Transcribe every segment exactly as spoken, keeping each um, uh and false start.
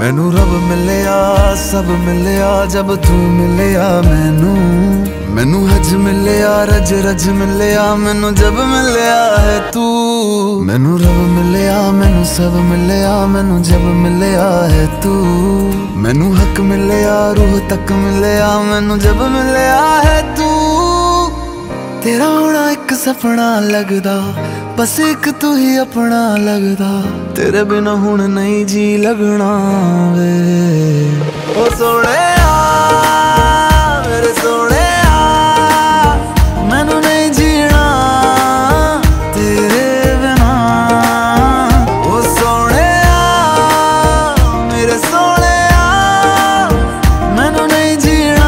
मैनू रब मिलिया सब मिलिया जब तू मिलिया मैनू। मैनू हज मिलिया रज रज मिलिया मैनू जब मिलिया है तू। मैनू रब मिलिया मैनू सब मिलिया मैनू जब मिलिया है तू। मैनू हक मिलिया रूह तक मिलिया मैनू जब मिलिया है तू। तेरा होना एक सपना लगदा बस एक तू ही अपना लगदा। तेरे बिना हुण नहीं जी लगना वे ओ सोहणिया मेरे सोहणिया। मैनू नहीं जीना तेरे बिना ओ सोहणिया मेरे सोहणिया। मैनू नहीं जीना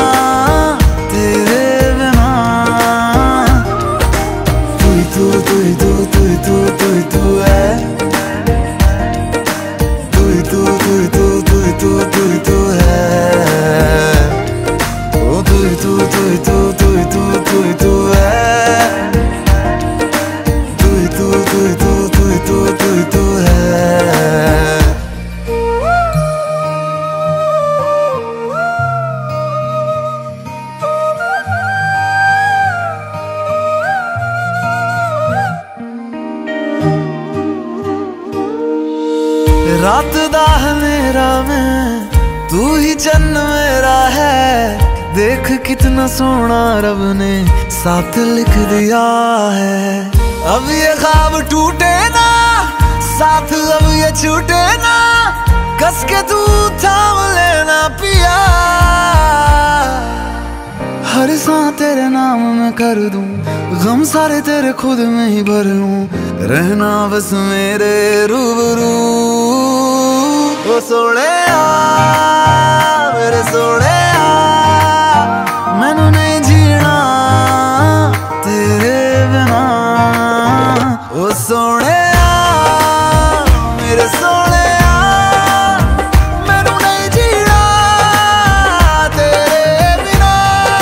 तेरे बिना। तू ही तू तू ही तू तू ही तू तू ही तू है। तू ही तू तू ही तू तू ही तू तू ही तू है। ओ तू ही तू तू ही तू तू ही तू तू ही तू है। तू ही तू तू ही तू तू ही तू तू ही तू है। रात दा हनेरा में तू ही चन्न मेरा है। देख कितना सोना रब ने साथ लिख दिया है। अब ये ख्वाब टूटे ना साथ अब ये छूटे ना। कस के तू थाम लेना पिया। हर सांस तेरे नाम में कर दूं गम सारे तेरे खुद में ही भर लूं। रहना बस मेरे रूबरू ओ सोहणिया मेरे सोहणिया। मैनू नहीं जीना तेरे बिना ओ सोहणिया मेरे सोहणिया। मैनू नहीं जीना तेरे बिना।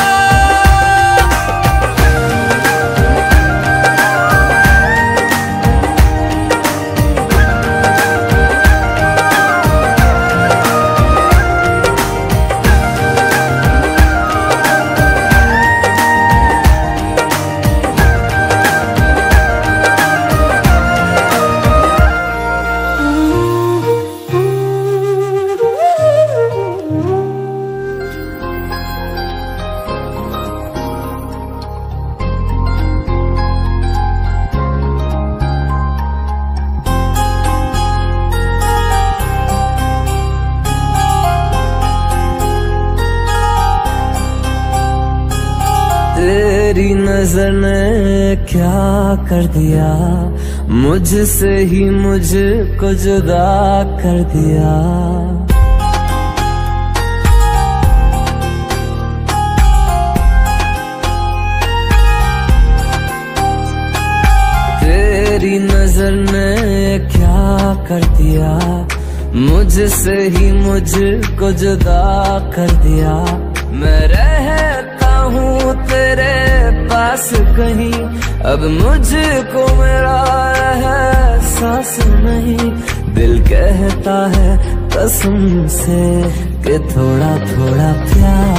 तेरी नजर ने क्या कर दिया मुझसे ही मुझको जुदा कर दिया। तेरी नजर ने क्या कर दिया मुझसे ही मुझको जुदा कर दिया। मैं रहता हूँ तेरे पास कहीं अब मुझको मेरा एहसास नहीं। दिल कहता है कसम से कि थोड़ा थोड़ा प्यार